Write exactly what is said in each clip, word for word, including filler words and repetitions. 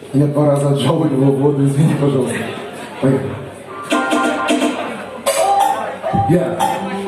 Я два раза отжал у него воду, извини, пожалуйста. Поехали. Я.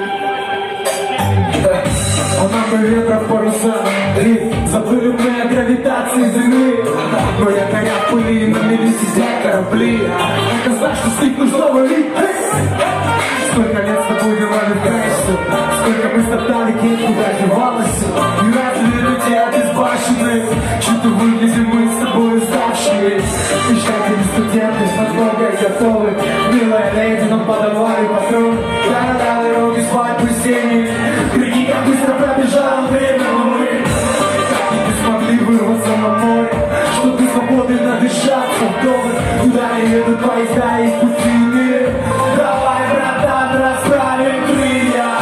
Она бы ветром паруса, и забыли мы о гравитации Земли. Но я горя в пыли, на мели сидят корабли. Это значит, что с них нужно валить. Сколько лет с тобой делали в крайсе, сколько мы стоптали кейт, куда девалась. И разве это те обезбашенные, что-то выглядим мы с тобой уставшие. Мечтатели студенты, с многое готовы. Милая леди, нам подавали патрон. Да-да-да, дороги спать при стене. Прикинь, как быстро пробежало время, но мы так и не смогли вырваться на море, чтобы свободно надышаться вдоволь. Туда не едут поезда из пути мира. Давай, братан, расправим крылья.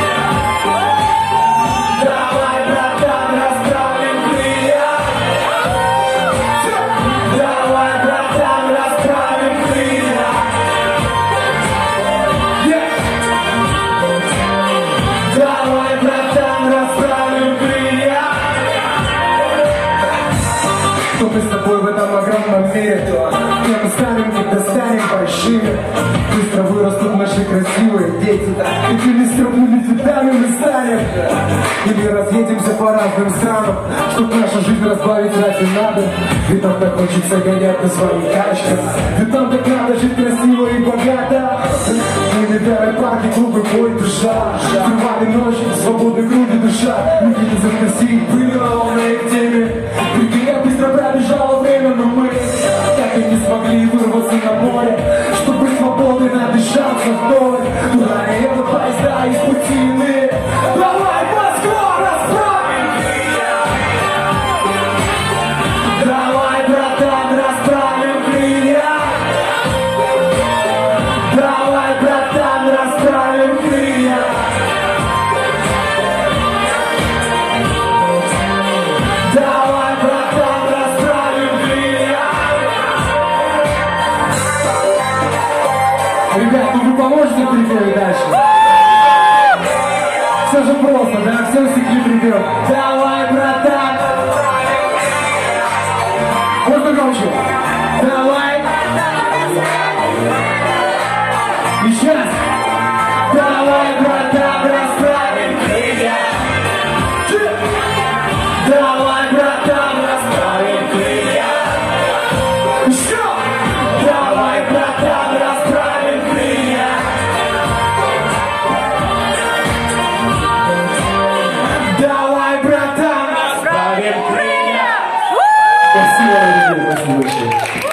Давай, братан, расправим крылья. Давай, братан, расправим крылья. Yeah. Давай, братан, расправим крылья. Что мы с тобой в этом огромном мире, то где мы станем, когда станем большими. Быстро вырастут наши красивые дети, какими стрёмными цветами мы станем. Или разъедемся по разным странам, чтоб нашу жизнь разбавить разве надо. Ведь нам так хочется гонять на своих тачках, ведь нам так надо жить красиво и богато. Мы летали парки, клубы, бой, душа, взрывали ночи, свободной груди душа. Люди не заноси, были на волне в теме. Прикинь, как быстро пробежало время, но мы так и не смогли вырваться на море, чтобы свободно надышаться вдоль. Туда не едут поезда из пути иные. Давай, Москва, расправим крылья. Давай, братан, расправим крылья. Давай, братан, расправим крылья. Давай, братан, расправим крылья. Ребят, ну вы поможете припевать дальше? Все же просто, да? Все стихи припев. Давай, братан. Можно громче? Давай. Еще раз. Давай, братан, расправим крылья. Давай, братан, расправим крылья. Еще. Давай, братан, расправим крылья. Давай, братан, расправим крылья. Спасибо, спасибо большое.